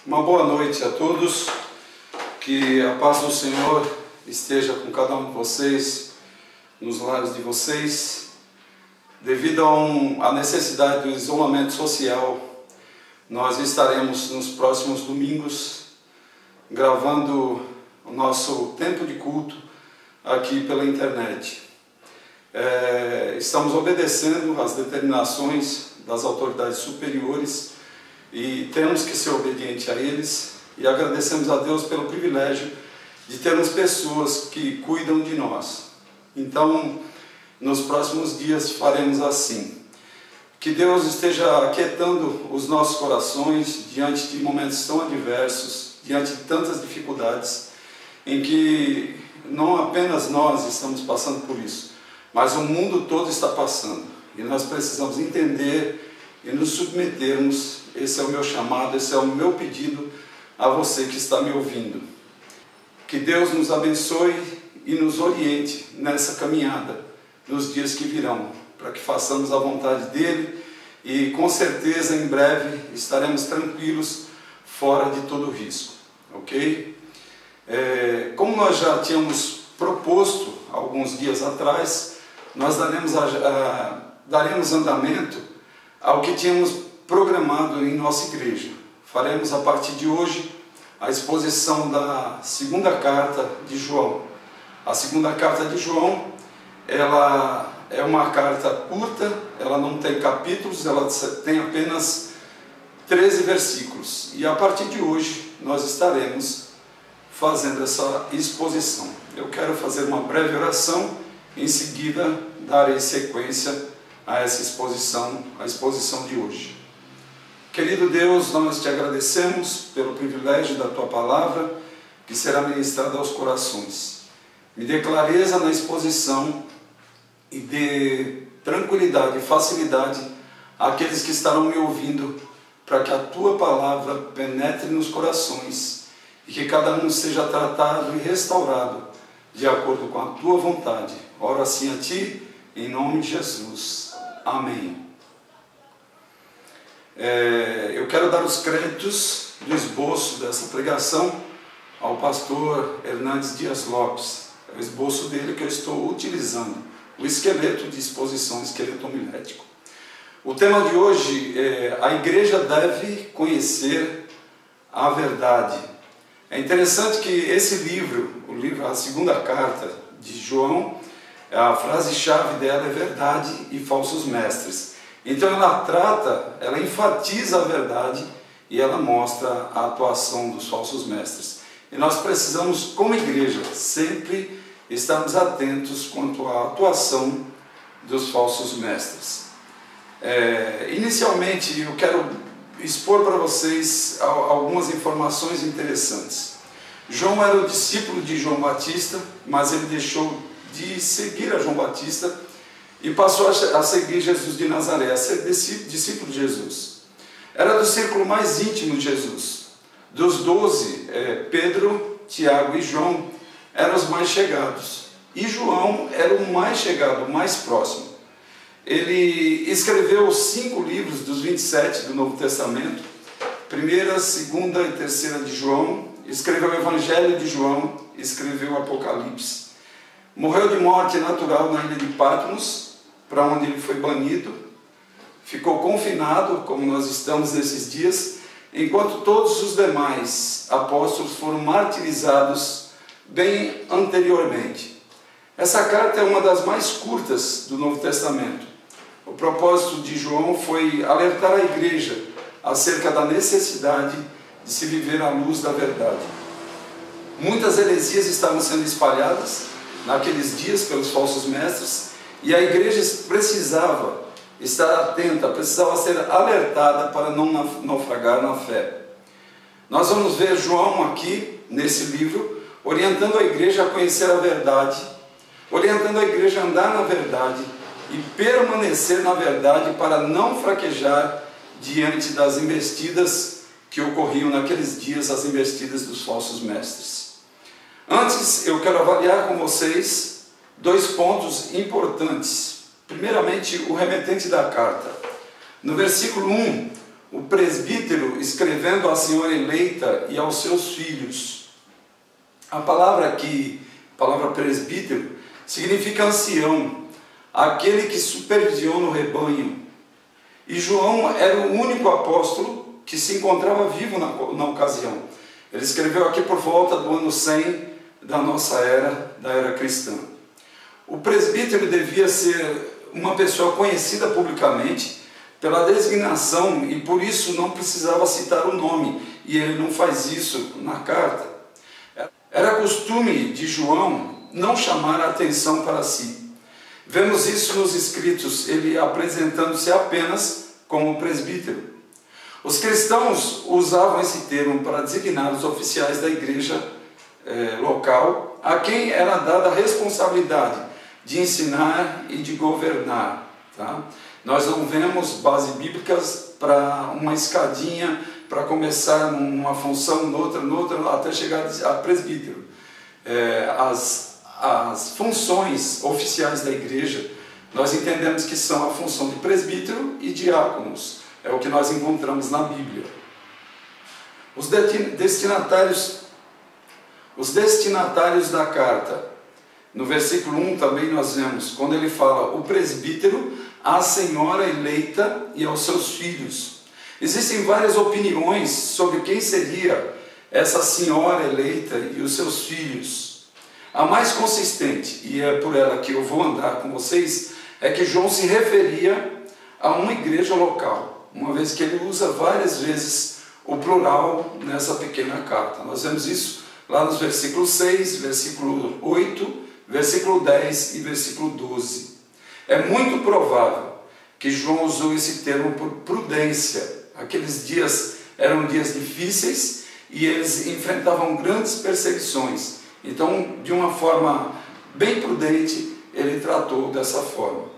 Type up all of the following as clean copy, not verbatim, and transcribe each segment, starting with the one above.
Uma boa noite a todos, que a paz do Senhor esteja com cada um de vocês, nos lares de vocês. Devido à necessidade do isolamento social, nós estaremos nos próximos domingos gravando o nosso tempo de culto aqui pela internet. Estamos obedecendo às determinações das autoridades superiores e temos que ser obedientes a eles, e agradecemos a Deus pelo privilégio de termos pessoas que cuidam de nós. Então, nos próximos dias faremos assim. Que Deus esteja aquietando os nossos corações diante de momentos tão adversos, diante de tantas dificuldades, em que não apenas nós estamos passando por isso, mas o mundo todo está passando. E nós precisamos entender e nos submetermos. Esse é o meu chamado, esse é o meu pedido a você que está me ouvindo. Que Deus nos abençoe e nos oriente nessa caminhada, nos dias que virão, para que façamos a vontade dEle e com certeza em breve estaremos tranquilos, fora de todo risco, ok? Como nós já tínhamos proposto alguns dias atrás, nós daremos andamento ao que tínhamos programado em nossa igreja. Faremos a partir de hoje a exposição da segunda carta de João. A segunda carta de João, ela é uma carta curta, ela não tem capítulos, ela tem apenas 13 versículos. E a partir de hoje nós estaremos fazendo essa exposição. Eu quero fazer uma breve oração, em seguida darei sequência a essa exposição, a exposição de hoje. Querido Deus, nós te agradecemos pelo privilégio da tua palavra que será ministrada aos corações. Me dê clareza na exposição e dê tranquilidade e facilidade àqueles que estarão me ouvindo, para que a tua palavra penetre nos corações e que cada um seja tratado e restaurado de acordo com a tua vontade. Oro assim a ti, em nome de Jesus. Amém. Eu quero dar os créditos do esboço dessa pregação ao pastor Hernandes Dias Lopes. É o esboço dele que eu estou utilizando, o esqueleto de exposição, esqueleto homilético. O tema de hoje é: a igreja deve conhecer a verdade. É interessante que esse livro, a segunda carta de João, a frase-chave dela é verdade e falsos mestres. Então ela enfatiza a verdade e ela mostra a atuação dos falsos mestres. E nós precisamos, como igreja, sempre estarmos atentos quanto à atuação dos falsos mestres. Inicialmente, eu quero expor para vocês algumas informações interessantes. João era o discípulo de João Batista, mas ele deixou de seguir a João Batista e passou a seguir Jesus de Nazaré, a ser discípulo de Jesus. Era do círculo mais íntimo de Jesus. Dos 12, Pedro, Tiago e João eram os mais chegados. E João era o mais chegado, o mais próximo. Ele escreveu 5 livros dos 27 do Novo Testamento, 1ª, 2ª e 3ª de João, escreveu o Evangelho de João, escreveu o Apocalipse. Morreu de morte natural na ilha de Patmos, para onde ele foi banido. Ficou confinado, como nós estamos nesses dias, enquanto todos os demais apóstolos foram martirizados bem anteriormente. Essa carta é uma das mais curtas do Novo Testamento. O propósito de João foi alertar a igreja acerca da necessidade de se viver à luz da verdade. Muitas heresias estavam sendo espalhadas naqueles dias pelos falsos mestres, e a igreja precisava estar atenta, precisava ser alertada para não naufragar na fé. Nós vamos ver João aqui, nesse livro, orientando a igreja a conhecer a verdade, orientando a igreja a andar na verdade e permanecer na verdade para não fraquejar diante das investidas que ocorriam naqueles dias, as investidas dos falsos mestres. Antes, eu quero avaliar com vocês 2 pontos importantes. Primeiramente, o remetente da carta. No versículo 1, o presbítero escrevendo à senhora eleita e aos seus filhos. A palavra aqui, a palavra presbítero, significa ancião, aquele que supervisiona o rebanho. E João era o único apóstolo que se encontrava vivo na ocasião. Ele escreveu aqui por volta do ano 100 da nossa era, da era cristã. O presbítero devia ser uma pessoa conhecida publicamente pela designação e por isso não precisava citar o nome, e ele não faz isso na carta. Era costume de João não chamar a atenção para si. Vemos isso nos escritos, ele apresentando-se apenas como presbítero. Os cristãos usavam esse termo para designar os oficiais da igreja local, a quem era dada a responsabilidade de ensinar e de governar. Tá? Nós não vemos bases bíblicas para uma escadinha, para começar numa função, noutra, até chegar a presbítero. As funções oficiais da igreja, nós entendemos que são a função de presbítero e diáconos. É o que nós encontramos na Bíblia. Os destinatários da carta, no versículo 1 também nós vemos, quando ele fala o presbítero, a senhora eleita e aos seus filhos. Existem várias opiniões sobre quem seria essa senhora eleita e os seus filhos. A mais consistente, e é por ela que eu vou andar com vocês, é que João se referia a uma igreja local, uma vez que ele usa várias vezes o plural nessa pequena carta. Nós vemos isso lá nos versículos 6, versículo 8, versículo 10 e versículo 12. É muito provável que João usou esse termo por prudência. Aqueles dias eram dias difíceis e eles enfrentavam grandes perseguições. Então, de uma forma bem prudente, ele tratou dessa forma.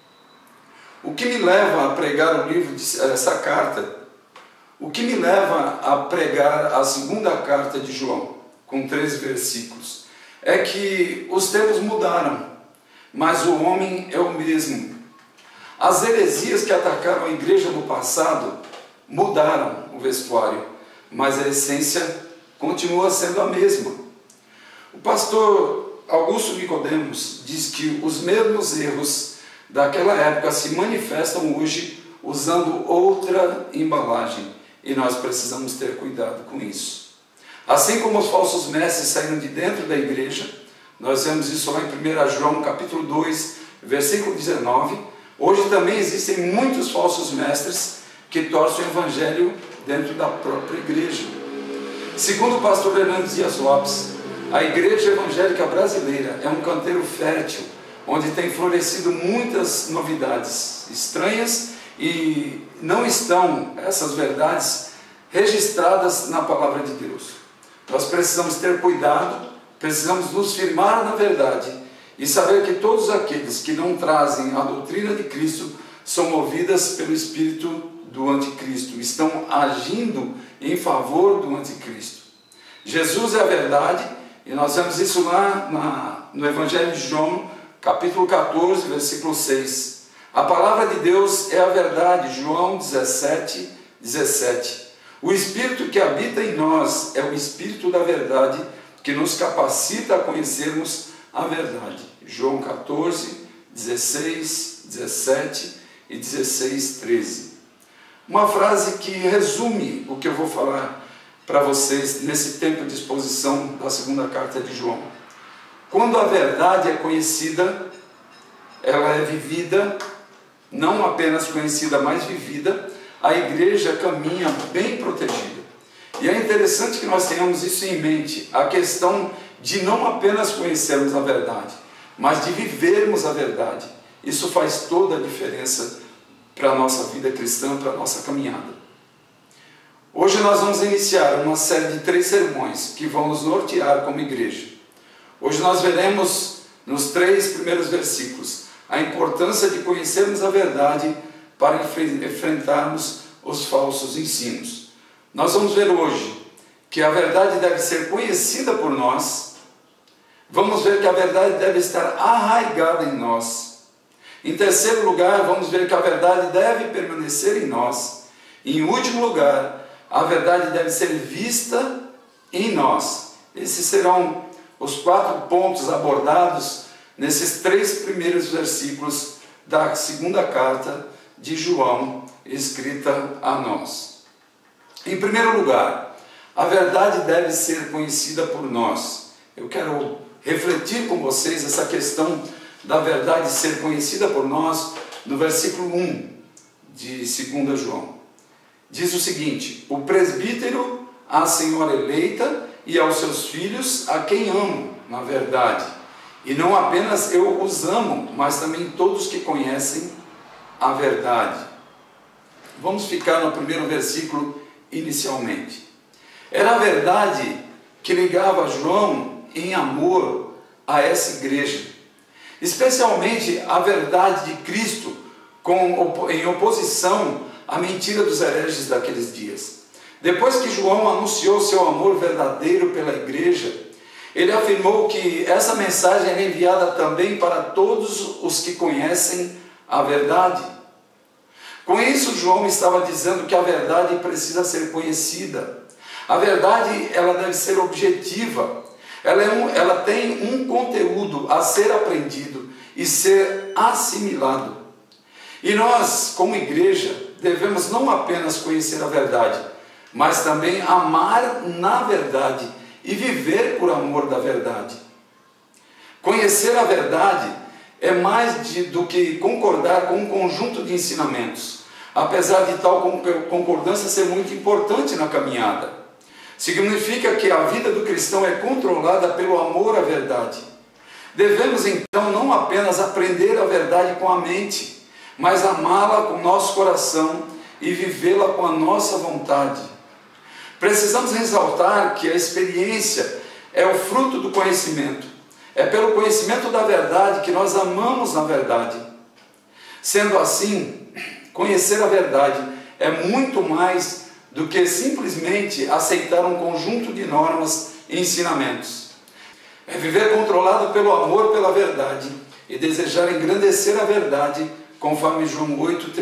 O que me leva a pregar essa carta, o que me leva a pregar a segunda carta de João, com 13 versículos, é que os tempos mudaram, mas o homem é o mesmo. As heresias que atacaram a igreja no passado mudaram o vestuário, mas a essência continua sendo a mesma. O pastor Augusto Nicodemos diz que os mesmos erros daquela época se manifestam hoje usando outra embalagem, e nós precisamos ter cuidado com isso. Assim como os falsos mestres saíram de dentro da igreja, nós vemos isso lá em 1 João capítulo 2, versículo 19, hoje também existem muitos falsos mestres que torcem o evangelho dentro da própria igreja. Segundo o pastor Hernandes Dias Lopes, a igreja evangélica brasileira é um canteiro fértil, onde tem florescido muitas novidades estranhas e não estão essas verdades registradas na palavra de Deus. Nós precisamos ter cuidado, precisamos nos firmar na verdade e saber que todos aqueles que não trazem a doutrina de Cristo são movidas pelo espírito do anticristo, estão agindo em favor do anticristo. Jesus é a verdade, e nós vemos isso lá no Evangelho de João, capítulo 14, versículo 6. A palavra de Deus é a verdade, João 17, 17. O Espírito que habita em nós é o Espírito da verdade, que nos capacita a conhecermos a verdade. João 14, 16, 17 e 16, 13. Uma frase que resume o que eu vou falar para vocês nesse tempo de exposição da segunda carta de João. Quando a verdade é conhecida, ela é vivida, não apenas conhecida, mas vivida, a igreja caminha bem protegida. E é interessante que nós tenhamos isso em mente, a questão de não apenas conhecermos a verdade, mas de vivermos a verdade. Isso faz toda a diferença para a nossa vida cristã, para a nossa caminhada. Hoje nós vamos iniciar uma série de 3 sermões que vão nos nortear como igreja. Hoje nós veremos nos 3 primeiros versículos a importância de conhecermos a verdade para enfrentarmos os falsos ensinos. Nós vamos ver hoje que a verdade deve ser conhecida por nós. Vamos ver que a verdade deve estar arraigada em nós. Em terceiro lugar, vamos ver que a verdade deve permanecer em nós. E em último lugar, a verdade deve ser vista em nós. Esses serão os 4 pontos abordados nesses 3 primeiros versículos da segunda carta de João, escrita a nós. Em primeiro lugar, a verdade deve ser conhecida por nós. Eu quero refletir com vocês essa questão da verdade ser conhecida por nós no versículo 1 de 2 João. Diz o seguinte: o presbítero, a senhora eleita e aos seus filhos, a quem amo, na verdade. E não apenas eu os amo, mas também todos que conhecem a verdade. Vamos ficar no primeiro versículo inicialmente. Era a verdade que ligava João em amor a essa igreja, especialmente a verdade de Cristo, em oposição à mentira dos hereges daqueles dias. Depois que João anunciou seu amor verdadeiro pela igreja, ele afirmou que essa mensagem era enviada também para todos os que conhecem a verdade. Com isso, João estava dizendo que a verdade precisa ser conhecida. A verdade, ela deve ser objetiva. Ela tem um conteúdo a ser aprendido e ser assimilado. E nós, como igreja, devemos não apenas conhecer a verdade, mas também amar na verdade e viver por amor da verdade. Conhecer a verdade é mais do que concordar com um conjunto de ensinamentos, apesar de tal concordância ser muito importante na caminhada. Significa que a vida do cristão é controlada pelo amor à verdade. Devemos então não apenas aprender a verdade com a mente, mas amá-la com o nosso coração e vivê-la com a nossa vontade. Precisamos ressaltar que a experiência é o fruto do conhecimento. É pelo conhecimento da verdade que nós amamos na verdade. Sendo assim, conhecer a verdade é muito mais do que simplesmente aceitar um conjunto de normas e ensinamentos. É viver controlado pelo amor pela verdade e desejar engrandecer a verdade, conforme João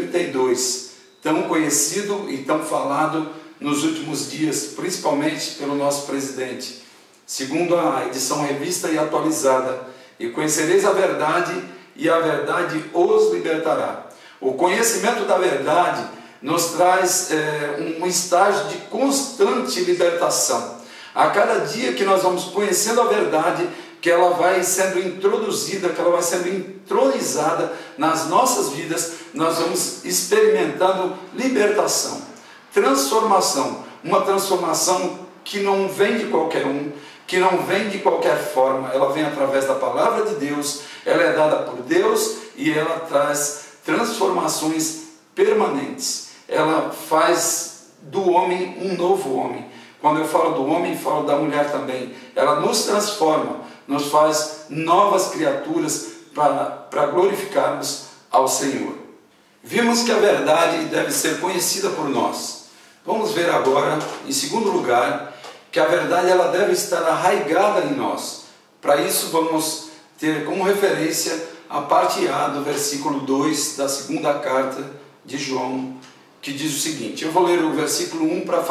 8,32, tão conhecido e tão falado nos últimos dias, principalmente pelo nosso presidente. Segundo a edição revista e atualizada: e conhecereis a verdade, e a verdade os libertará. O conhecimento da verdade nos traz um estágio de constante libertação. A cada dia que nós vamos conhecendo a verdade, que ela vai sendo introduzida, que ela vai sendo entronizada nas nossas vidas, nós vamos experimentando libertação, transformação, uma transformação que não vem de qualquer um, que não vem de qualquer forma, ela vem através da palavra de Deus, ela é dada por Deus e ela traz transformações permanentes. Ela faz do homem um novo homem. Quando eu falo do homem, falo da mulher também. Ela nos transforma, nos faz novas criaturas para glorificarmos ao Senhor. Vimos que a verdade deve ser conhecida por nós. Vamos ver agora, em segundo lugar, que a verdade ela deve estar arraigada em nós. Para isso vamos ter como referência a parte A do versículo 2 da segunda carta de João, que diz o seguinte. Eu vou ler o versículo 1 para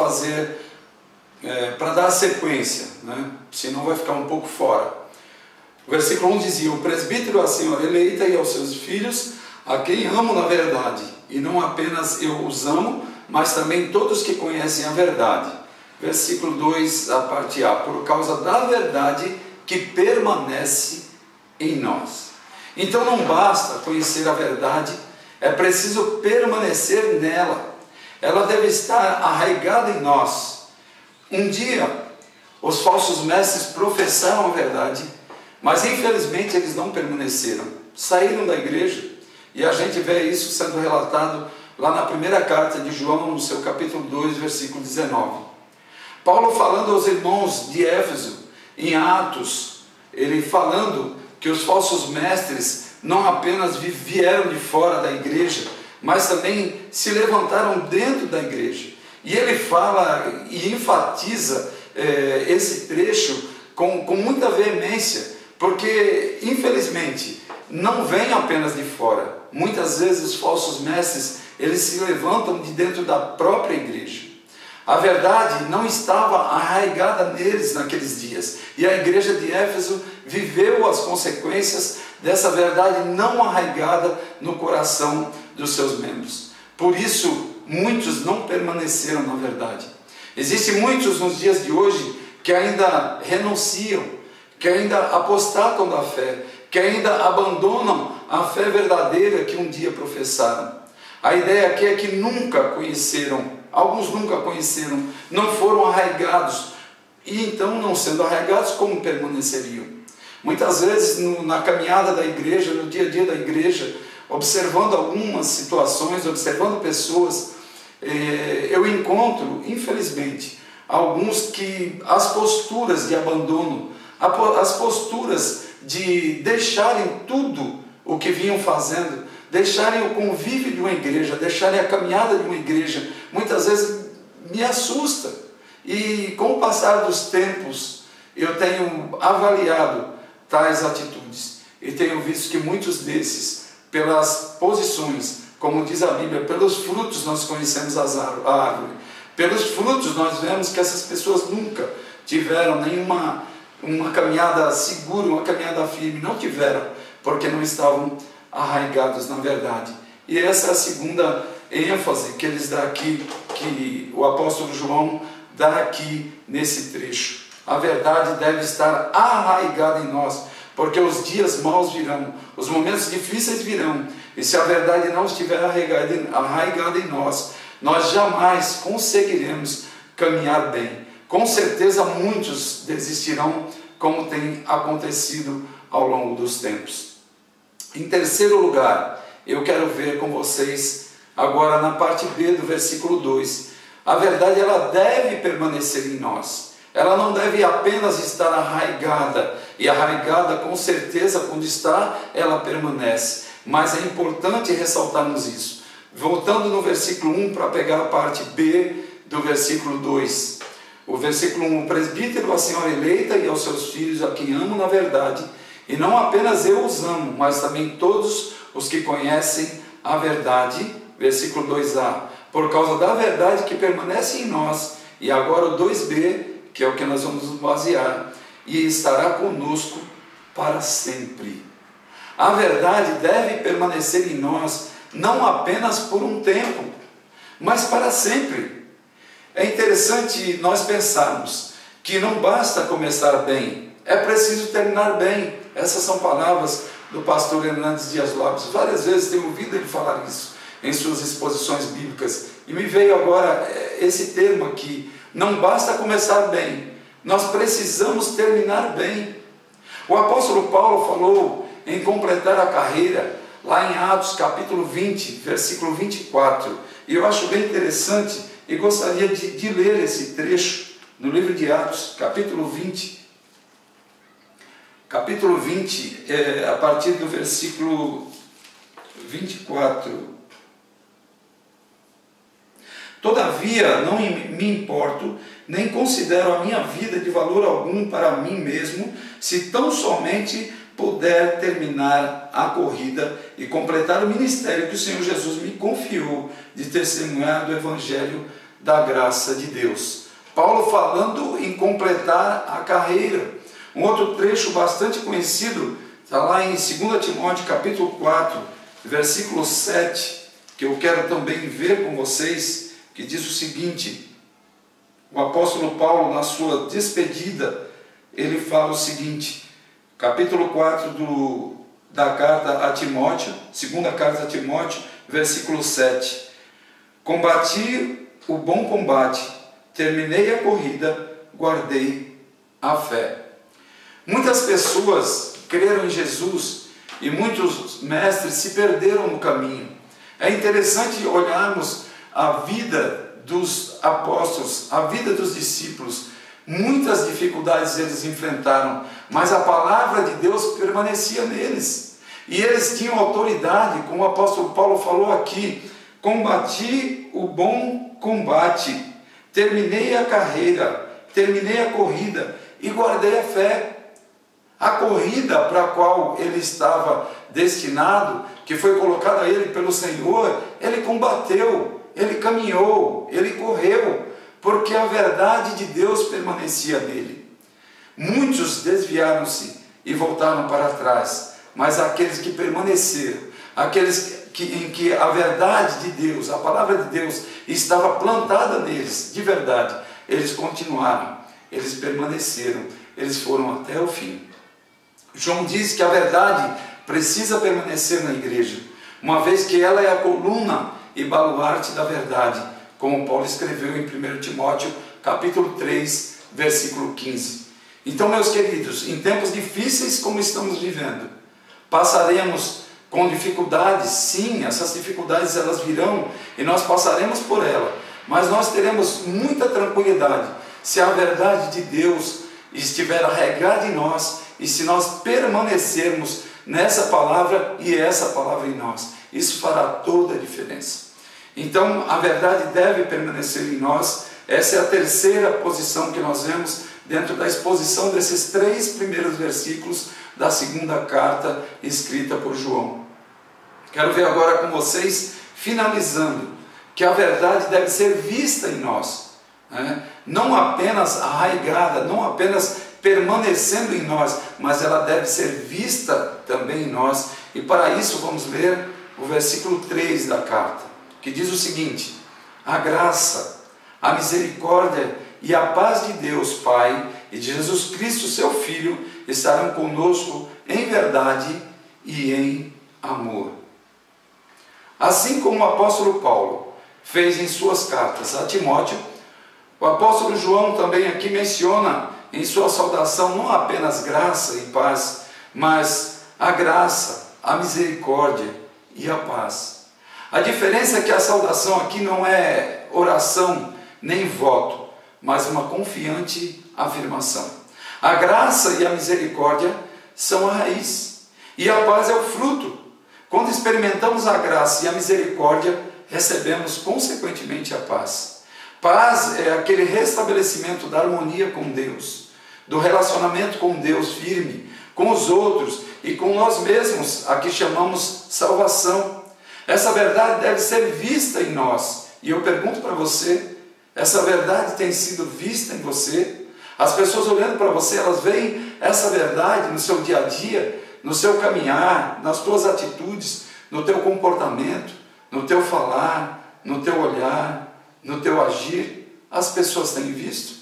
dar a sequência, né? Senão vai ficar um pouco fora. O versículo 1 dizia: o presbítero, a senhora eleita e aos seus filhos, a quem amo na verdade, e não apenas eu os amo, mas também todos que conhecem a verdade. Versículo 2, a parte A: por causa da verdade que permanece em nós. Então não basta conhecer a verdade, é preciso permanecer nela. Ela deve estar arraigada em nós. Um dia, os falsos mestres professaram a verdade, mas infelizmente eles não permaneceram, saíram da igreja, e a gente vê isso sendo relatado lá na primeira carta de João, no seu capítulo 2, versículo 19. Paulo falando aos irmãos de Éfeso, em Atos, ele falando que os falsos mestres não apenas vieram de fora da igreja, mas também se levantaram dentro da igreja. E ele fala e enfatiza esse trecho com muita veemência, porque infelizmente não vem apenas de fora. Muitas vezes os falsos mestres, eles se levantam de dentro da própria igreja. A verdade não estava arraigada neles naqueles dias. E a igreja de Éfeso viveu as consequências dessa verdade não arraigada no coração dos seus membros. Por isso, muitos não permaneceram na verdade. Existem muitos nos dias de hoje que ainda renunciam, que ainda apostatam da fé, que ainda abandonam a fé verdadeira que um dia professaram. A ideia aqui é que nunca conheceram, alguns nunca conheceram, não foram arraigados, e então, não sendo arraigados, como permaneceriam? Muitas vezes na caminhada da igreja, no dia a dia da igreja, observando algumas situações, observando pessoas, eu encontro, infelizmente, alguns que as posturas de abandono, as posturas de deixarem tudo o que vinham fazendo, deixarem o convívio de uma igreja, deixarem a caminhada de uma igreja, muitas vezes me assusta. E com o passar dos tempos, eu tenho avaliado tais atitudes e tenho visto que muitos desses, pelas posições, como diz a Bíblia, pelos frutos nós conhecemos a árvore. Pelos frutos nós vemos que essas pessoas nunca tiveram nenhuma caminhada segura, uma caminhada firme, não tiveram, porque não estavam arraigados na verdade. E essa é a segunda ênfase que eles dão aqui, que o apóstolo João dá aqui nesse trecho. A verdade deve estar arraigada em nós, porque os dias maus virão, os momentos difíceis virão, e se a verdade não estiver arraigada em nós, nós jamais conseguiremos caminhar bem. Com certeza muitos desistirão, como tem acontecido ao longo dos tempos. Em terceiro lugar, eu quero ver com vocês agora na parte B do versículo 2. A verdade ela deve permanecer em nós. Ela não deve apenas estar arraigada, e arraigada com certeza quando está, ela permanece. Mas é importante ressaltarmos isso. Voltando no versículo 1 para pegar a parte B do versículo 2. O versículo 1, o presbítero, a senhora eleita e aos seus filhos, a quem amo na verdade, e não apenas eu os amo, mas também todos os que conhecem a verdade. Versículo 2a, por causa da verdade que permanece em nós. E agora o 2b, que é o que nós vamos nos basear, e estará conosco para sempre. A verdade deve permanecer em nós, não apenas por um tempo, mas para sempre. É interessante nós pensarmos que não basta começar bem, é preciso terminar bem. Essas são palavras do pastor Hernandes Dias Lopes. Várias vezes tenho ouvido ele falar isso em suas exposições bíblicas, e me veio agora esse termo aqui: não basta começar bem, nós precisamos terminar bem. O apóstolo Paulo falou em completar a carreira, lá em Atos capítulo 20, versículo 24, e eu acho bem interessante, e gostaria de ler esse trecho no livro de Atos, capítulo 20, a partir do versículo 24. Todavia não me importo, nem considero a minha vida de valor algum para mim mesmo, se tão somente puder terminar a corrida e completar o ministério que o Senhor Jesus me confiou de testemunhar do Evangelho da graça de Deus. Paulo falando em completar a carreira. Um outro trecho bastante conhecido está lá em 2 Timóteo capítulo 4, versículo 7, que eu quero também ver com vocês, que diz o seguinte: o apóstolo Paulo, na sua despedida, ele fala o seguinte, capítulo 4 da carta a Timóteo, segunda carta a Timóteo, versículo 7. Combati o bom combate, terminei a corrida, guardei a fé. Muitas pessoas creram em Jesus e muitos mestres se perderam no caminho. É interessante olharmos a vida dos apóstolos, a vida dos discípulos. Muitas dificuldades eles enfrentaram, mas a palavra de Deus permanecia neles. E eles tinham autoridade, como o apóstolo Paulo falou aqui: combati o bom combate, terminei a carreira, terminei a corrida e guardei a fé. A corrida para a qual ele estava destinado, que foi colocada a ele pelo Senhor, ele combateu, ele caminhou, ele correu, porque a verdade de Deus permanecia nele. Muitos desviaram-se e voltaram para trás, mas aqueles que permaneceram, aqueles em que a verdade de Deus, a palavra de Deus estava plantada neles, de verdade, eles continuaram, eles permaneceram, eles foram até o fim. João diz que a verdade precisa permanecer na igreja, uma vez que ela é a coluna e baluarte da verdade, como Paulo escreveu em 1 Timóteo, capítulo 3, versículo 15. Então, meus queridos, em tempos difíceis como estamos vivendo, passaremos com dificuldades, sim, essas dificuldades elas virão e nós passaremos por ela, mas nós teremos muita tranquilidade se a verdade de Deus estiver arraigada em nós e se nós permanecermos nessa palavra e essa palavra em nós. Isso fará toda a diferença. Então, a verdade deve permanecer em nós. Essa é a terceira posição que nós vemos dentro da exposição desses 3 primeiros versículos da segunda carta escrita por João. Quero ver agora com vocês, finalizando, que a verdade deve ser vista em nós, né? Não apenas arraigada, não apenas permanecendo em nós, mas ela deve ser vista também em nós. E para isso vamos ler o versículo 3 da carta, que diz o seguinte: a graça, a misericórdia e a paz de Deus Pai e de Jesus Cristo seu Filho estarão conosco em verdade e em amor. Assim como o apóstolo Paulo fez em suas cartas a Timóteo, o apóstolo João também aqui menciona em sua saudação não apenas graça e paz, mas a graça, a misericórdia e a paz. A diferença é que a saudação aqui não é oração nem voto, mas uma confiante afirmação. A graça e a misericórdia são a raiz, e a paz é o fruto. Quando experimentamos a graça e a misericórdia, recebemos consequentemente a paz. Paz é aquele restabelecimento da harmonia com Deus, do relacionamento com Deus firme, com os outros e com nós mesmos, a que chamamos salvação. Essa verdade deve ser vista em nós. E eu pergunto para você, essa verdade tem sido vista em você? As pessoas olhando para você, elas veem essa verdade no seu dia a dia, no seu caminhar, nas tuas atitudes, no teu comportamento, no teu falar, no teu olhar, no teu agir? As pessoas têm visto?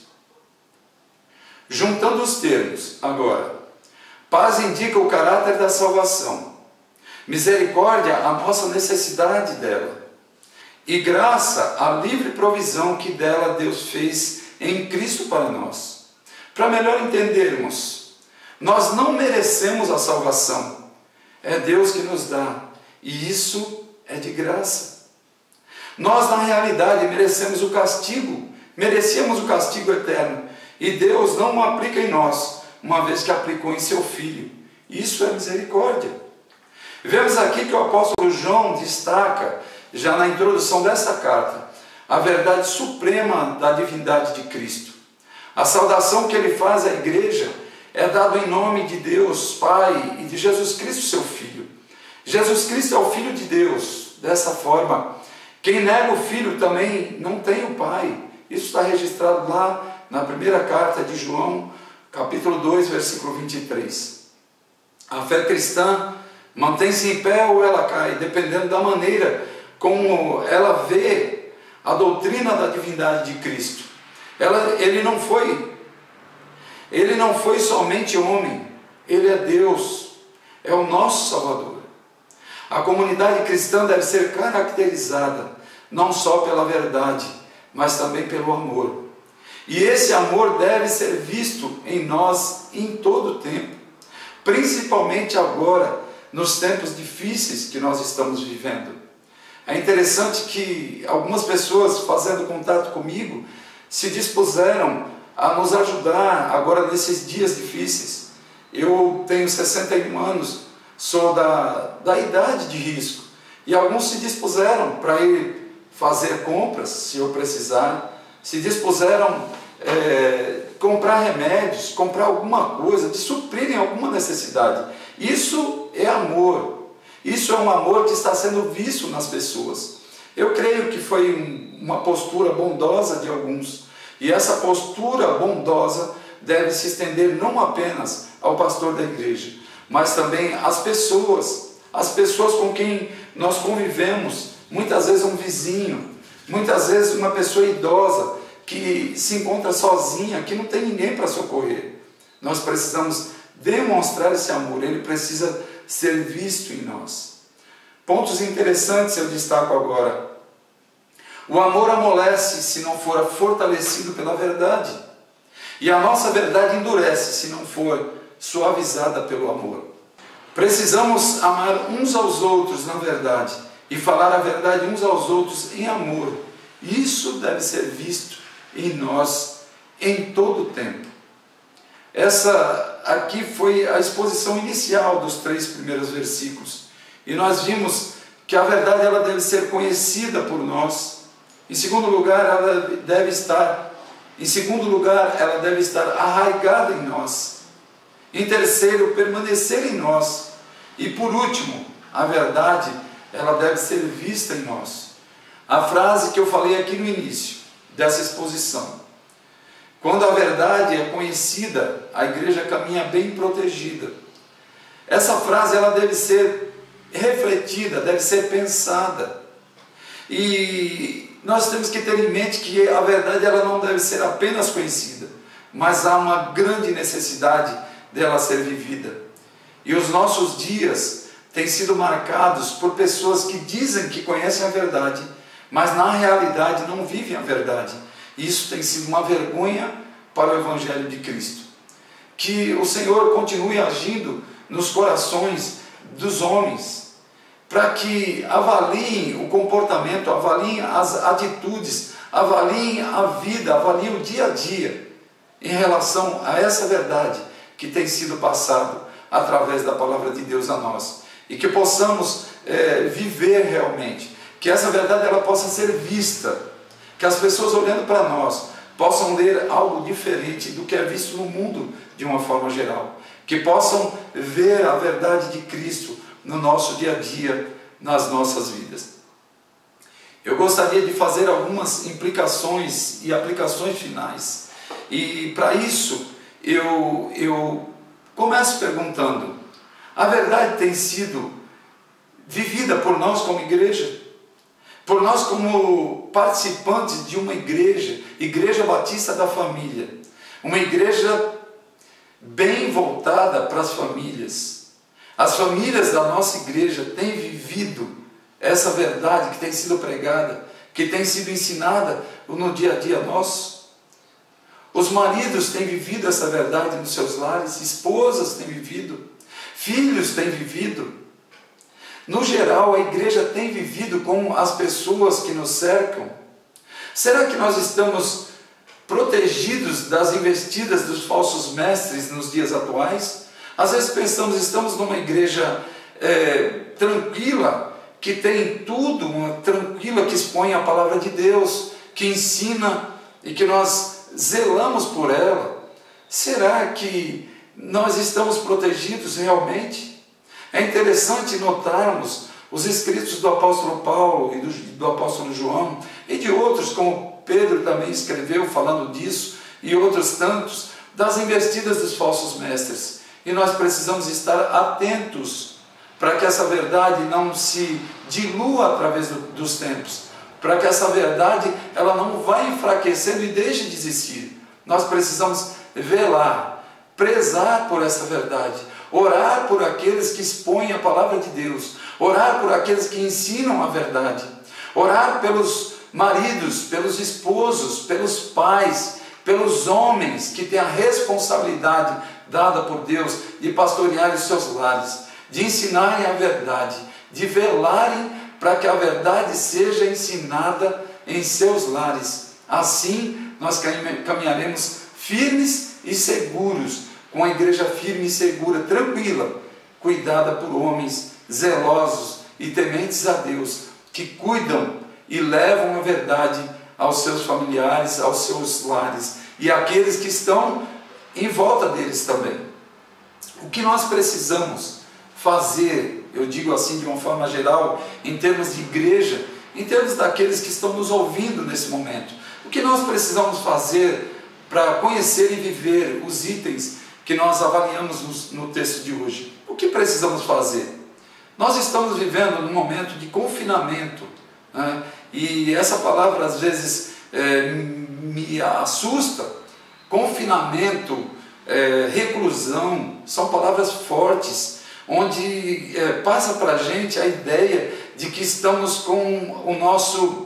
Juntando os termos, agora, paz indica o caráter da salvação, misericórdia, a nossa necessidade dela, e graça, a livre provisão que dela Deus fez em Cristo para nós. Para melhor entendermos, nós não merecemos a salvação, é Deus que nos dá, e isso é de graça. Nós, na realidade, merecíamos o castigo eterno, e Deus não o aplica em nós, uma vez que aplicou em seu Filho. Isso é misericórdia. Vemos aqui que o apóstolo João destaca, já na introdução dessa carta, a verdade suprema da divindade de Cristo. A saudação que ele faz à igreja é dada em nome de Deus Pai e de Jesus Cristo, seu Filho. Jesus Cristo é o Filho de Deus. Dessa forma, quem nega o Filho também não tem o Pai. Isso está registrado lá na primeira carta de João, capítulo 2, versículo 23. A fé cristã mantém-se em pé ou ela cai, dependendo da maneira como ela vê a doutrina da divindade de Cristo. Ele não foi somente homem, ele é Deus, é o nosso Salvador. A comunidade cristã deve ser caracterizada não só pela verdade, mas também pelo amor. E esse amor deve ser visto em nós em todo o tempo, principalmente agora, nos tempos difíceis que nós estamos vivendo. É interessante que algumas pessoas, fazendo contato comigo, se dispuseram a nos ajudar agora nesses dias difíceis. Eu tenho 61 anos, sou da idade de risco, e alguns se dispuseram para ir fazer compras, se eu precisar, se dispuseram comprar remédios, comprar alguma coisa, de suprirem alguma necessidade. Isso é amor. Isso é um amor que está sendo visto nas pessoas. Eu creio que foi uma postura bondosa de alguns, E essa postura bondosa deve se estender não apenas ao pastor da igreja, mas também às pessoas com quem nós convivemos, muitas vezes um vizinho, muitas vezes uma pessoa idosa que se encontra sozinha, que não tem ninguém para socorrer. Nós precisamos demonstrar esse amor, ele precisa ser visto em nós. Pontos interessantes eu destaco agora. O amor amolece se não for fortalecido pela verdade. E a nossa verdade endurece se não for suavizada pelo amor. Precisamos amar uns aos outros na verdade e falar a verdade uns aos outros em amor. Isso deve ser visto em nós em todo o tempo. Essa aqui foi a exposição inicial dos 3 primeiros versículos. E nós vimos que a verdade ela deve ser conhecida por nós. Em segundo lugar, ela deve estar arraigada em nós. Em terceiro, permanecer em nós. E por último, a verdade, ela deve ser vista em nós. A frase que eu falei aqui no início dessa exposição: quando a verdade é conhecida, a igreja caminha bem protegida. Essa frase ela deve ser refletida, deve ser pensada. E nós temos que ter em mente que a verdade ela não deve ser apenas conhecida, mas há uma grande necessidade dela ser vivida. E os nossos dias têm sido marcados por pessoas que dizem que conhecem a verdade, mas na realidade não vivem a verdade. E isso tem sido uma vergonha para o Evangelho de Cristo. Que o Senhor continue agindo nos corações dos homens, para que avaliem o comportamento, avaliem as atitudes, avaliem a vida, avaliem o dia a dia em relação a essa verdade que tem sido passado através da palavra de Deus a nós. E que possamos viver realmente, que essa verdade ela possa ser vista, que as pessoas olhando para nós possam ler algo diferente do que é visto no mundo de uma forma geral, que possam ver a verdade de Cristo no nosso dia a dia, nas nossas vidas. Eu gostaria de fazer algumas implicações e aplicações finais. E para isso, eu começo perguntando: a verdade tem sido vivida por nós como igreja? Por nós como participantes de uma igreja, Igreja Batista da Família, uma igreja bem voltada para as famílias. As famílias da nossa igreja têm vivido essa verdade que tem sido pregada, que tem sido ensinada no dia a dia nosso. Os maridos têm vivido essa verdade nos seus lares, esposas têm vivido, filhos têm vivido. No geral, a igreja tem vivido com as pessoas que nos cercam. Será que nós estamos protegidos das investidas dos falsos mestres nos dias atuais? Às vezes pensamos, estamos numa igreja tranquila, que tem tudo, uma tranquila, que expõe a palavra de Deus, que ensina e que nós zelamos por ela. Será que nós estamos protegidos realmente? É interessante notarmos os escritos do apóstolo Paulo e do apóstolo João e de outros, como Pedro também escreveu falando disso, e outros tantos, das investidas dos falsos mestres. E nós precisamos estar atentos para que essa verdade não se dilua através dos tempos, para que essa verdade ela não vá enfraquecendo e deixe de existir. Nós precisamos velar, prezar por essa verdade, orar por aqueles que expõem a palavra de Deus, orar por aqueles que ensinam a verdade, orar pelos maridos, pelos esposos, pelos pais, pelos homens que têm a responsabilidade dada por Deus de pastorear os seus lares, de ensinarem a verdade, de velarem para que a verdade seja ensinada em seus lares. Assim nós caminharemos firmes e seguros, com a igreja firme e segura, tranquila, cuidada por homens zelosos e tementes a Deus, que cuidam e levam a verdade aos seus familiares, aos seus lares e àqueles que estão em volta deles também. O que nós precisamos fazer, eu digo assim de uma forma geral, em termos de igreja, em termos daqueles que estão nos ouvindo nesse momento, o que nós precisamos fazer para conhecer e viver os itens que nós avaliamos no texto de hoje? O que precisamos fazer? Nós estamos vivendo num momento de confinamento, né? E essa palavra às vezes me assusta. Confinamento, reclusão, são palavras fortes, onde passa para a gente a ideia de que estamos com o nosso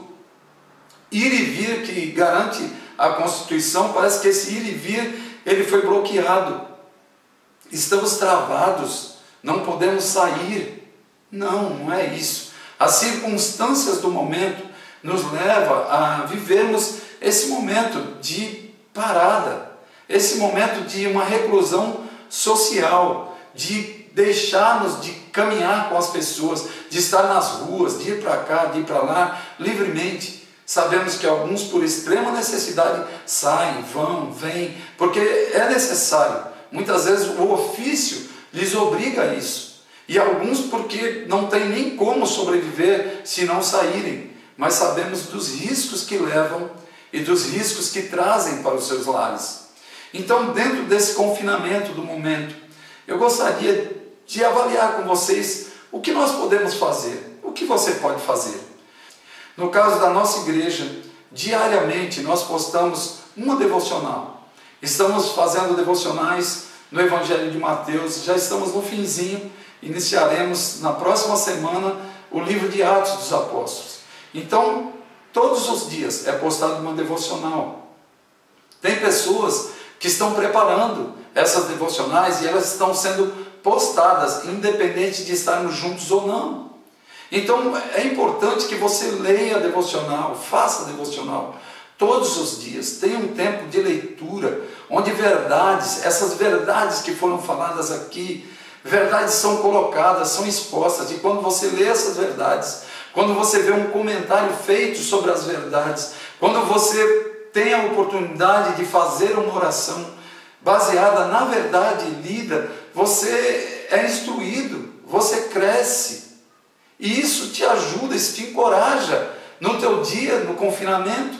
ir e vir, que garante a Constituição. Parece que esse ir e vir ele foi bloqueado. Estamos travados, não podemos sair. Não, não é isso. As circunstâncias do momento nos levam a vivermos esse momento de parada, esse momento de uma reclusão social, de deixarmos de caminhar com as pessoas, de estar nas ruas, de ir para cá, de ir para lá, livremente. Sabemos que alguns, por extrema necessidade, saem, vão, vêm, porque é necessário. Muitas vezes o ofício lhes obriga a isso. E alguns porque não tem nem como sobreviver se não saírem. Mas sabemos dos riscos que levam e dos riscos que trazem para os seus lares. Então, dentro desse confinamento do momento, eu gostaria de avaliar com vocês o que nós podemos fazer, o que você pode fazer. No caso da nossa igreja, diariamente nós postamos uma devocional. Estamos fazendo devocionais no Evangelho de Mateus, já estamos no finzinho, iniciaremos na próxima semana o livro de Atos dos Apóstolos. Então, todos os dias é postado uma devocional. Tem pessoas que estão preparando essas devocionais e elas estão sendo postadas, independente de estarmos juntos ou não. Então, é importante que você leia a devocional, faça a devocional todos os dias. Tenha um tempo de leitura, onde verdades, essas verdades que foram faladas aqui, verdades são colocadas, são expostas. E quando você lê essas verdades, quando você vê um comentário feito sobre as verdades, quando você tem a oportunidade de fazer uma oração baseada na verdade lida, você é instruído, você cresce. E isso te ajuda, isso te encoraja no teu dia, no confinamento.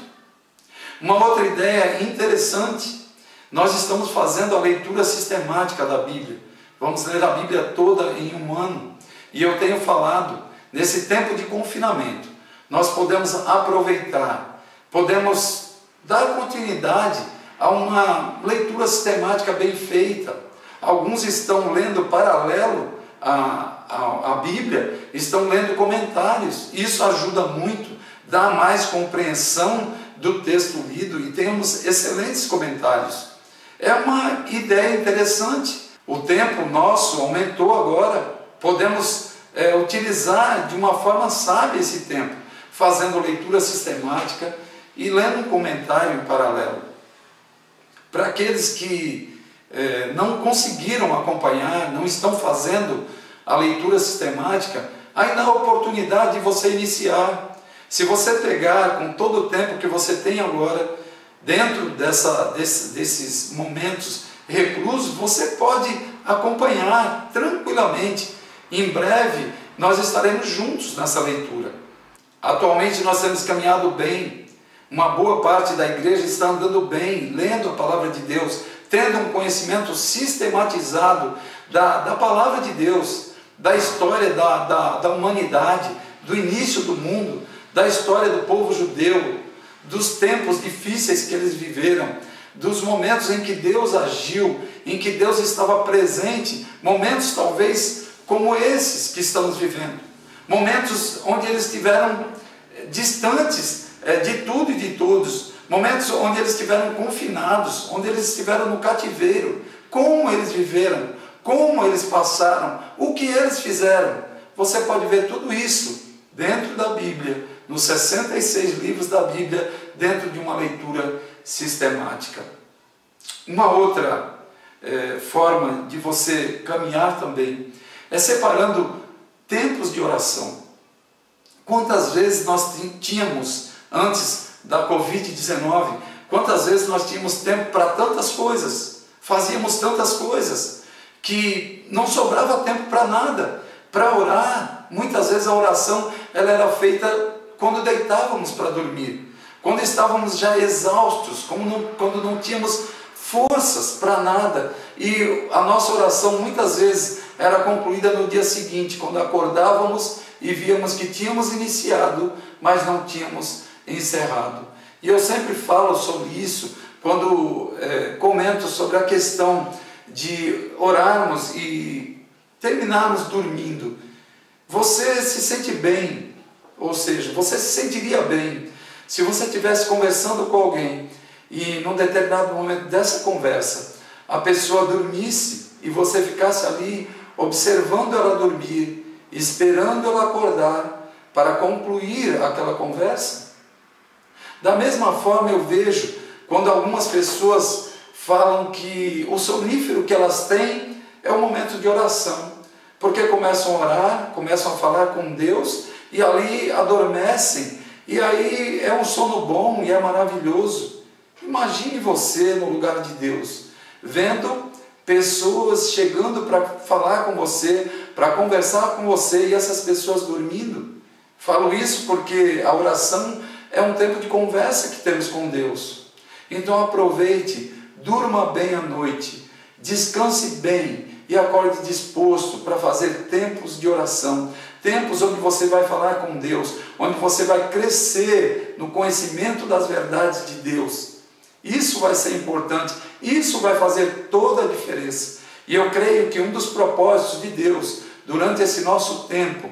Uma outra ideia interessante, nós estamos fazendo a leitura sistemática da Bíblia. Vamos ler a Bíblia toda em um ano. E eu tenho falado, nesse tempo de confinamento, nós podemos aproveitar, podemos dar continuidade a uma leitura sistemática bem feita. Alguns estão lendo paralelo à Bíblia, estão lendo comentários. Isso ajuda muito, dá mais compreensão do texto lido e temos excelentes comentários. É uma ideia interessante. O tempo nosso aumentou agora, podemos utilizar de uma forma sábia esse tempo, fazendo leitura sistemática e lendo um comentário em paralelo. Para aqueles que não conseguiram acompanhar, não estão fazendo a leitura sistemática, ainda há a oportunidade de você iniciar. Se você pegar com todo o tempo que você tem agora, dentro desses momentos reclusos, você pode acompanhar tranquilamente. Em breve, nós estaremos juntos nessa leitura. Atualmente, nós temos caminhado bem. Uma boa parte da igreja está andando bem, lendo a palavra de Deus, tendo um conhecimento sistematizado da palavra de Deus, da história da humanidade, do início do mundo, da história do povo judeu, dos tempos difíceis que eles viveram, dos momentos em que Deus agiu, em que Deus estava presente, momentos talvez como esses que estamos vivendo, momentos onde eles estiveram distantes de tudo e de todos, momentos onde eles estiveram confinados, onde eles estiveram no cativeiro, como eles viveram, como eles passaram, o que eles fizeram. Você pode ver tudo isso dentro da Bíblia, nos 66 livros da Bíblia, dentro de uma leitura sistemática. Uma outra forma de você caminhar também é separando tempos de oração. Quantas vezes nós tínhamos, antes da Covid-19, quantas vezes nós tínhamos tempo para tantas coisas, fazíamos tantas coisas, que não sobrava tempo para nada, para orar. Muitas vezes a oração ela era feita quando deitávamos para dormir, quando estávamos já exaustos, quando não tínhamos forças para nada, e a nossa oração muitas vezes era concluída no dia seguinte, quando acordávamos e víamos que tínhamos iniciado, mas não tínhamos encerrado. E eu sempre falo sobre isso quando comento sobre a questão de orarmos e terminarmos dormindo. Você se sente bem, ou seja, você se sentiria bem se você estivesse conversando com alguém e num determinado momento dessa conversa a pessoa dormisse e você ficasse ali observando ela dormir, esperando ela acordar para concluir aquela conversa? Da mesma forma eu vejo quando algumas pessoas falam que o sonífero que elas têm é o momento de oração, porque começam a orar, começam a falar com Deus e ali adormecem, e aí é um sono bom e é maravilhoso. Imagine você no lugar de Deus, vendo pessoas chegando para falar com você, para conversar com você, e essas pessoas dormindo. Falo isso porque a oração é um tempo de conversa que temos com Deus. Então aproveite, durma bem à noite, descanse bem e acorde disposto para fazer tempos de oração, tempos onde você vai falar com Deus, onde você vai crescer no conhecimento das verdades de Deus. Isso vai ser importante, isso vai fazer toda a diferença. E eu creio que um dos propósitos de Deus, durante esse nosso tempo,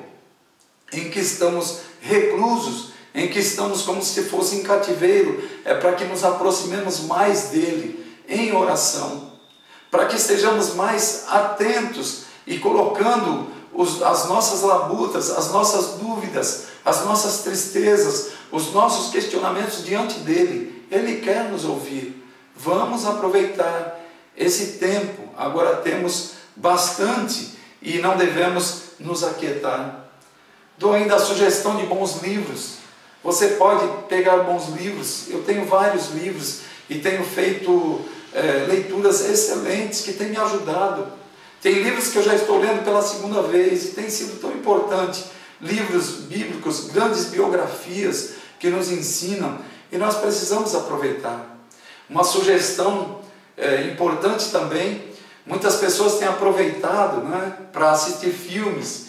em que estamos reclusos, em que estamos como se fosse em cativeiro, é para que nos aproximemos mais dele em oração, para que estejamos mais atentos e colocando as nossas labutas, as nossas dúvidas, as nossas tristezas, os nossos questionamentos diante dele. Ele quer nos ouvir. Vamos aproveitar esse tempo. Agora temos bastante e não devemos nos aquietar. Dou ainda a sugestão de bons livros. Você pode pegar bons livros. Eu tenho vários livros e tenho feito leituras excelentes que têm me ajudado. Tem livros que eu já estou lendo pela segunda vez e tem sido tão importante. Livros bíblicos, grandes biografias que nos ensinam e nós precisamos aproveitar. Uma sugestão importante também, muitas pessoas têm aproveitado, né, para assistir filmes,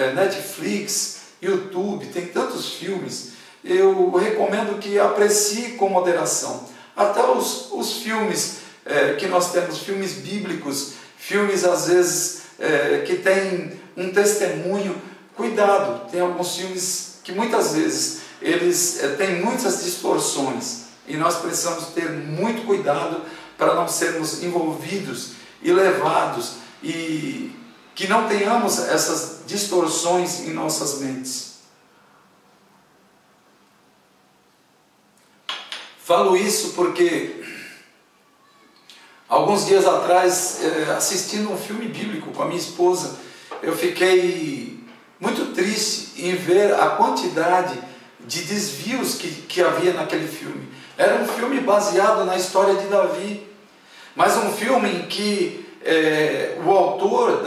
Netflix, YouTube, tem tantos filmes. Eu recomendo que aprecie com moderação. Até os filmes que nós temos, filmes bíblicos, filmes às vezes que têm um testemunho. Cuidado, tem alguns filmes que muitas vezes eles têm muitas distorções e nós precisamos ter muito cuidado para não sermos envolvidos e levados e que não tenhamos essas distorções em nossas mentes. Falo isso porque alguns dias atrás, assistindo um filme bíblico com a minha esposa, eu fiquei muito triste em ver a quantidade de desvios que havia naquele filme. Era um filme baseado na história de Davi, mas um filme em que o autor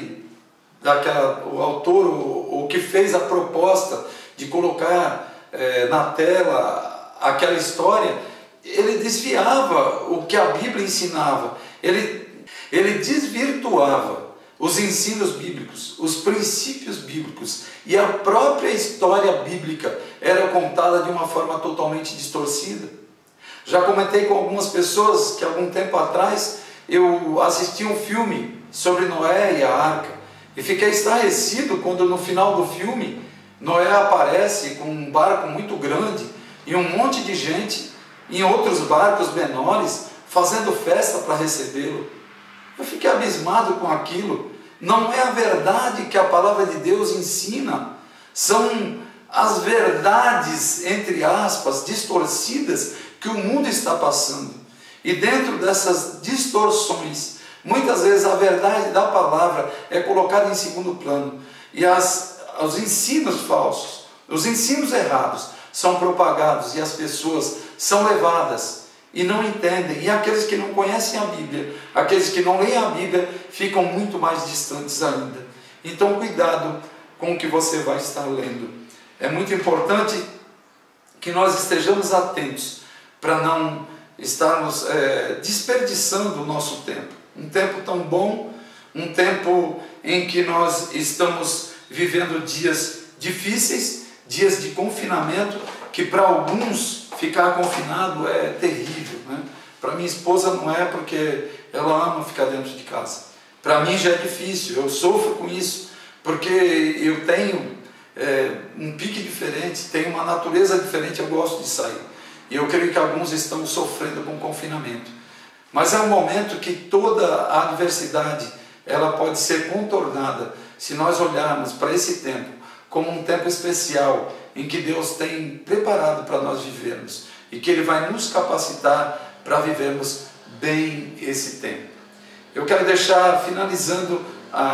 o que fez a proposta de colocar na tela aquela história, ele desviava o que a Bíblia ensinava, ele desvirtuava os ensinos bíblicos, os princípios bíblicos, e a própria história bíblica era contada de uma forma totalmente distorcida. Já comentei com algumas pessoas que algum tempo atrás eu assisti um filme sobre Noé e a arca, e fiquei estarrecido quando no final do filme Noé aparece com um barco muito grande e um monte de gente em outros barcos menores fazendo festa para recebê-lo. Eu fiquei abismado com aquilo. Não é a verdade que a palavra de Deus ensina, são as verdades, entre aspas, distorcidas que o mundo está passando. E dentro dessas distorções, muitas vezes a verdade da palavra é colocada em segundo plano e os ensinos falsos, os ensinos errados são propagados e as pessoas são levadas e não entendem. E aqueles que não conhecem a Bíblia, aqueles que não leem a Bíblia, ficam muito mais distantes ainda. Então cuidado com o que você vai estar lendo. É muito importante que nós estejamos atentos para não estarmos desperdiçando o nosso tempo. Um tempo tão bom, um tempo em que nós estamos vivendo dias difíceis, dias de confinamento, que para alguns ficar confinado é terrível, né? Para minha esposa não é, porque ela ama ficar dentro de casa. Para mim já é difícil, eu sofro com isso, porque eu tenho um pique diferente, tenho uma natureza diferente, eu gosto de sair. E eu creio que alguns estão sofrendo com o confinamento. Mas é um momento que toda a adversidade ela pode ser contornada se nós olharmos para esse tempo como um tempo especial em que Deus tem preparado para nós vivermos e que Ele vai nos capacitar para vivermos bem esse tempo. Eu quero deixar, finalizando,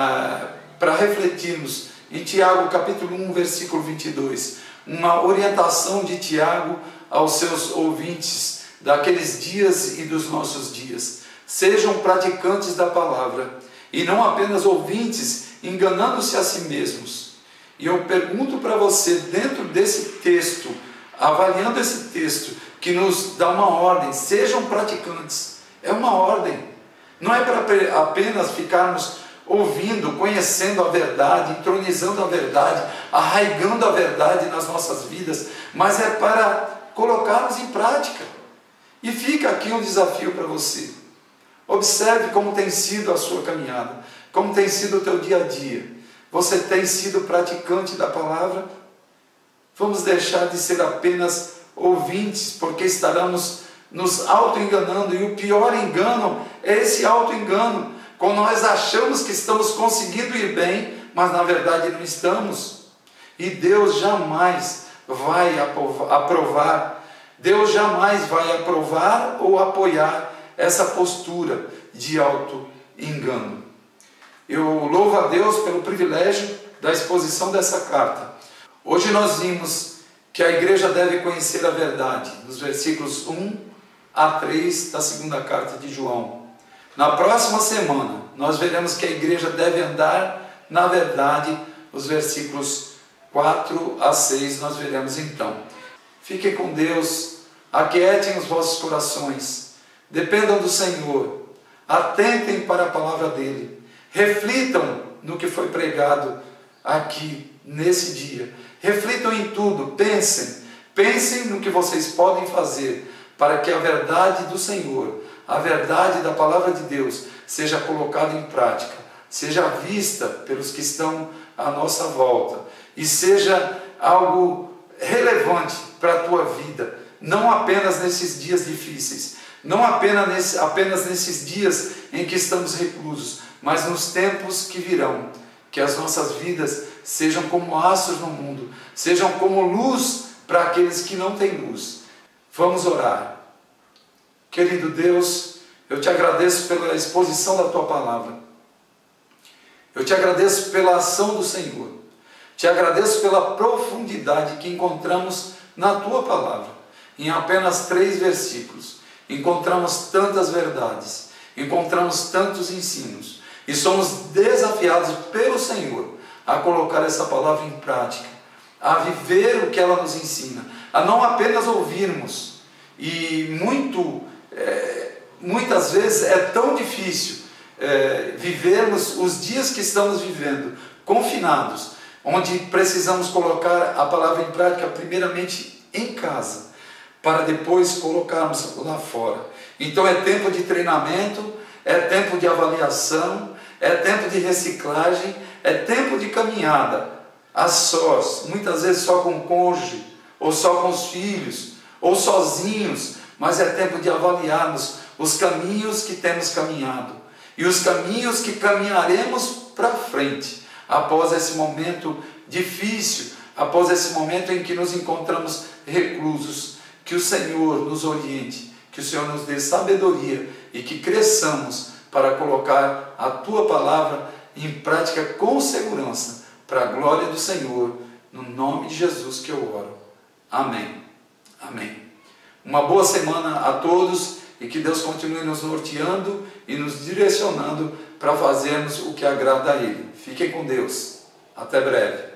para refletirmos em Tiago capítulo 1, versículo 22, uma orientação de Tiago aos seus ouvintes daqueles dias e dos nossos dias. Sejam praticantes da palavra e não apenas ouvintes, enganando-se a si mesmos. E eu pergunto para você, dentro desse texto, avaliando esse texto, que nos dá uma ordem, sejam praticantes. É uma ordem. Não é para apenas ficarmos ouvindo, conhecendo a verdade, entronizando a verdade, arraigando a verdade nas nossas vidas, mas é para colocarmos em prática. E fica aqui um desafio para você. Observe como tem sido a sua caminhada, como tem sido o teu dia a dia. Você tem sido praticante da palavra? Vamos deixar de ser apenas ouvintes, porque estaremos nos auto-enganando, e o pior engano é esse auto-engano, quando nós achamos que estamos conseguindo ir bem, mas na verdade não estamos. E Deus jamais vai aprovar, Deus jamais vai aprovar ou apoiar essa postura de auto-engano. Eu louvo a Deus pelo privilégio da exposição dessa carta. Hoje nós vimos que a igreja deve conhecer a verdade, nos versículos 1 a 3 da segunda carta de João. Na próxima semana, nós veremos que a igreja deve andar na verdade, os versículos 4 a 6 nós veremos então. Fiquem com Deus, aquietem os vossos corações, dependam do Senhor, atentem para a palavra dEle, reflitam no que foi pregado aqui nesse dia, reflitam em tudo, pensem no que vocês podem fazer para que a verdade do Senhor, a verdade da palavra de Deus seja colocada em prática, seja vista pelos que estão à nossa volta e seja algo relevante para a tua vida, não apenas nesses dias difíceis, não apenas nesses dias em que estamos reclusos, mas nos tempos que virão, que as nossas vidas sejam como astros no mundo, sejam como luz para aqueles que não têm luz. Vamos orar. Querido Deus, eu te agradeço pela exposição da tua palavra. Eu te agradeço pela ação do Senhor. Te agradeço pela profundidade que encontramos na tua palavra. Em apenas 3 versículos, encontramos tantas verdades, encontramos tantos ensinos, e somos desafiados pelo Senhor a colocar essa palavra em prática, a viver o que ela nos ensina, a não apenas ouvirmos. E muitas vezes é tão difícil vivermos os dias que estamos vivendo, confinados, onde precisamos colocar a palavra em prática primeiramente em casa, para depois colocarmos lá fora. Então é tempo de treinamento, é tempo de avaliação, é tempo de reciclagem, é tempo de caminhada, a sós, muitas vezes só com o cônjuge, ou só com os filhos, ou sozinhos, mas é tempo de avaliarmos os caminhos que temos caminhado, e os caminhos que caminharemos para frente, após esse momento difícil, após esse momento em que nos encontramos reclusos. Que o Senhor nos oriente, que o Senhor nos dê sabedoria e que cresçamos para colocar a tua palavra em prática com segurança, para a glória do Senhor, no nome de Jesus que eu oro. Amém. Amém. Uma boa semana a todos e que Deus continue nos norteando e nos direcionando para fazermos o que agrada a Ele. Fiquem com Deus. Até breve.